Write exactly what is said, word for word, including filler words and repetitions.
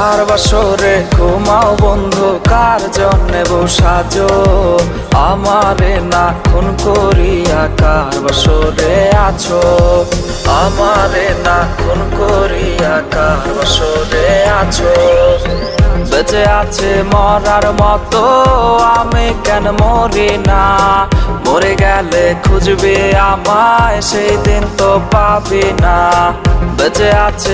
কার বাসরে ঘুমাও বন্ধু, কার জন্যে বসাজো আমারে না খুন করিয়া, কার বাসরে আছো আমারে না খুন করিয়া, কার বাসরে আছো। বেঁচে আছে মরার মতো আমি কেন মরি না, মরে গেলে খুঁজবে আমায় সেই দিন তো পাবি না। বেঁচে আছে